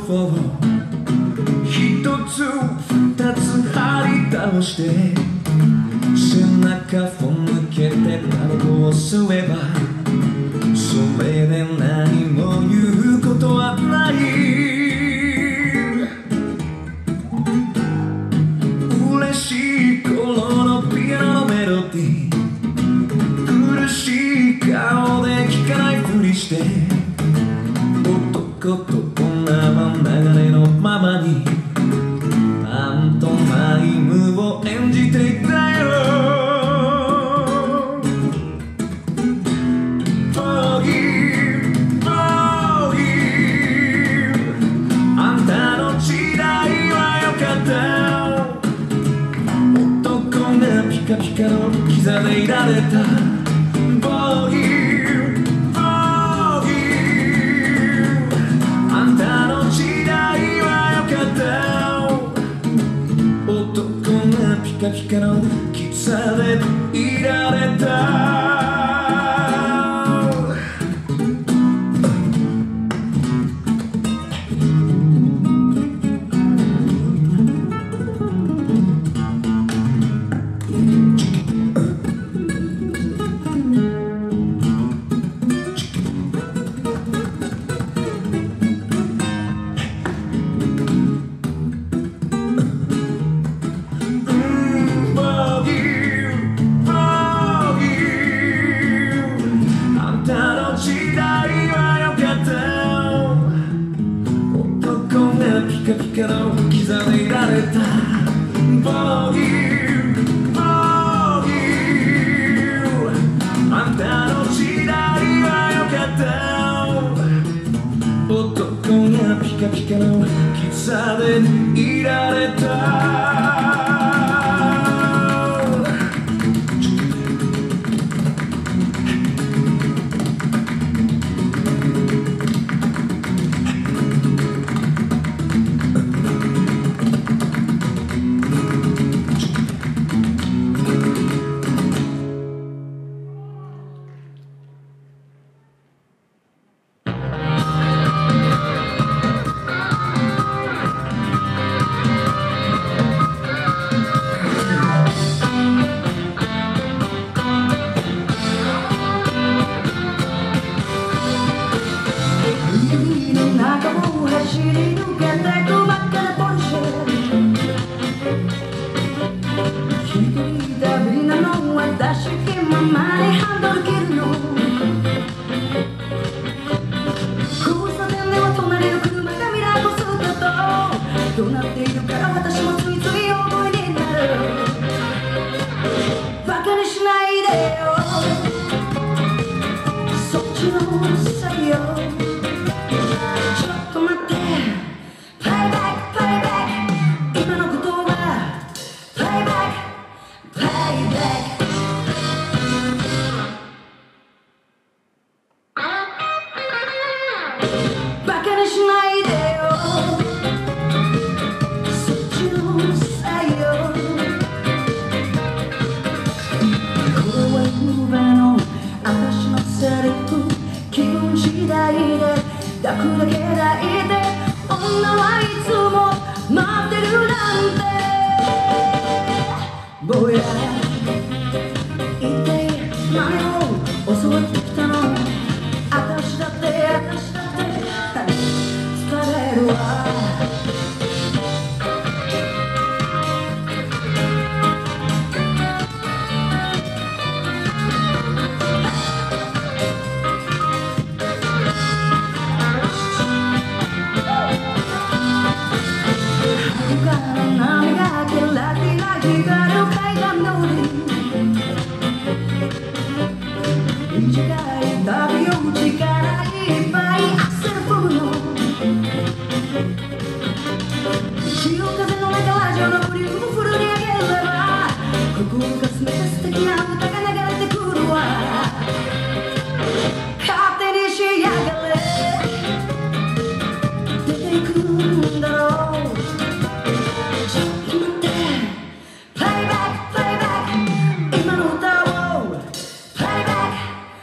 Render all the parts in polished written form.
フォー一つ二つ張り倒して背中を抜けてタバコを吸えばそれで何も言うことはない嬉しい頃のピアノのメロディー苦しい顔で聞かないふりして男と女は流れのままにパントマイムを演じていたよピカピカのキザでいられたボギーボギーあんたの時代はよかった男がピカピカのキザでいられたピカピカのキザでいられたボギーボギーあんたの時代はよかった男がピカピカのキザでいられた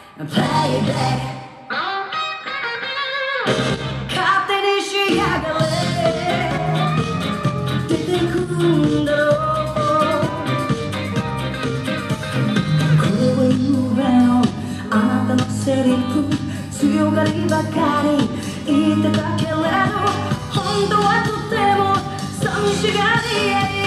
勝手にしやがれく強がりばかり言ってたけれど、本当はとても寂しがり屋よ。